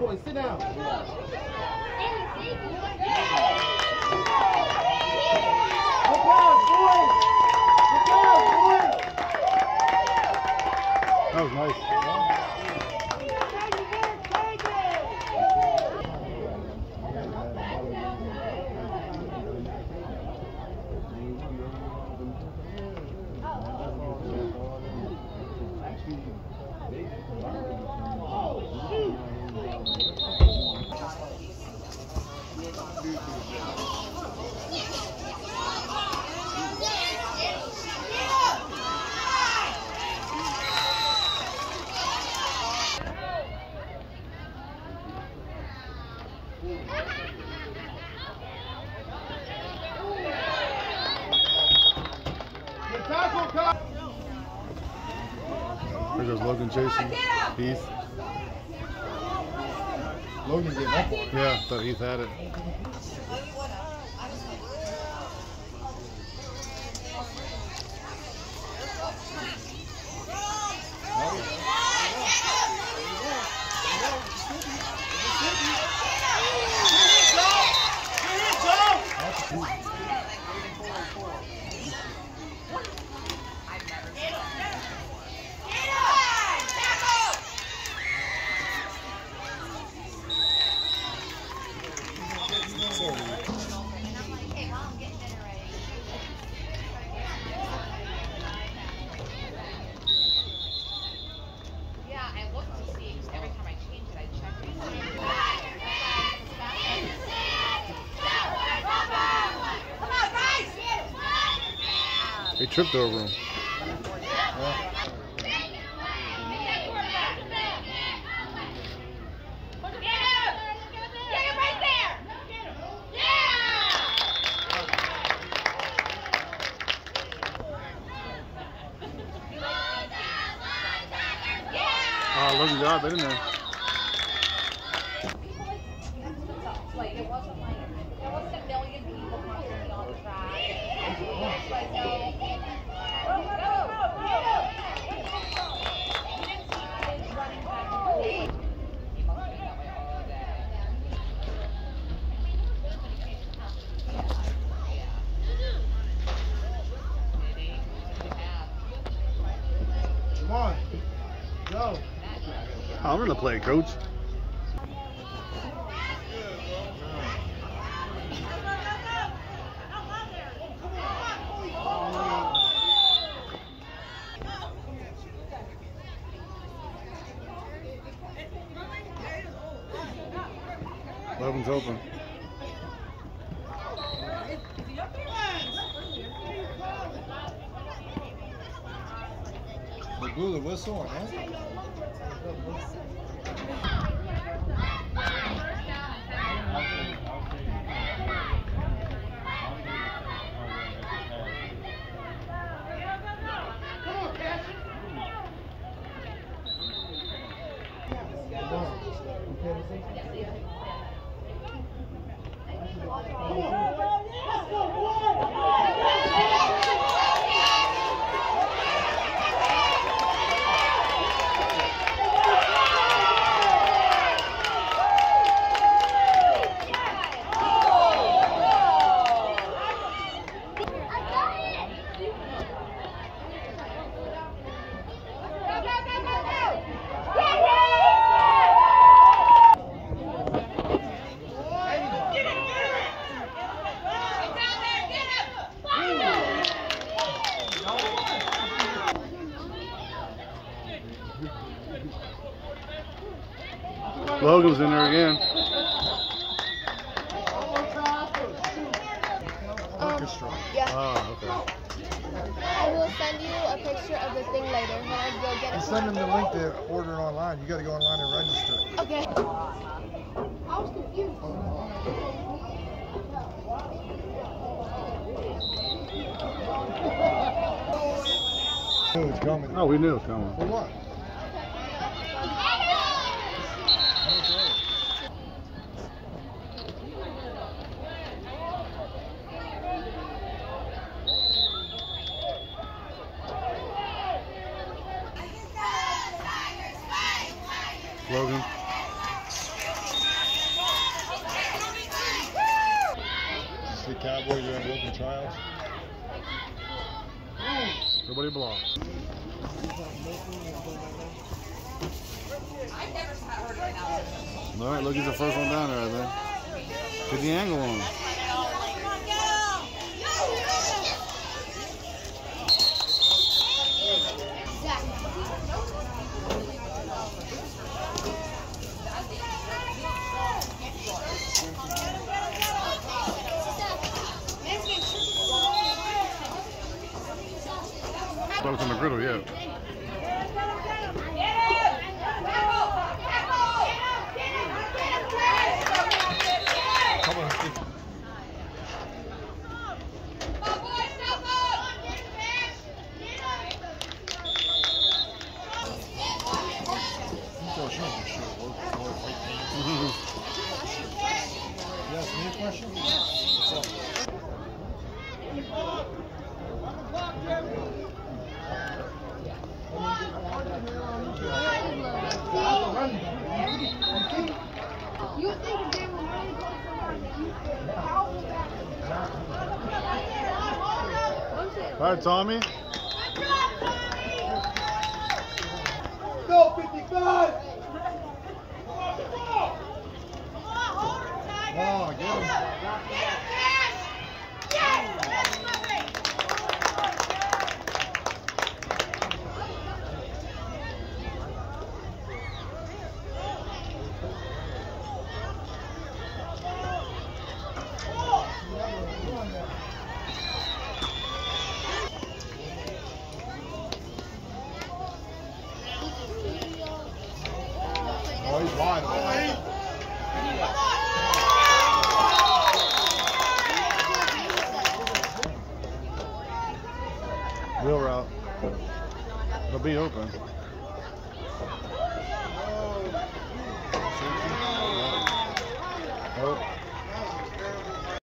boy. Sit down. That was nice. There goes Logan chasing Heath. Logan getting up on it. Yeah, thought Heath had it. He tripped over him. Oh, Logan got it in there. Like it wasn't like there wasn't a million people constantly on the track. Like no. Come on. Go. I'm gonna play, coach. Logan's open. They blew the whistle on that. Logan's in there again. Yeah. Oh, okay. I will send you a picture of the thing later when I go get it. Send them the link to order it online. You got to go online and register. Okay. I was confused. Oh, it's coming. Oh, we knew it was coming. For what? Logan. Cowboys are in open trials. Nobody blocks. I've never heard of an outfit. All right, Lookie's the first one down there, I think. Get the angle on him. Thought it was on the griddle, yeah. Come on, Steve. Yes, me a question? What's up? You think they were really going All right, Tommy. Go, 55! Oh, get him. Oh, he's wide. Wheel route. It'll be open.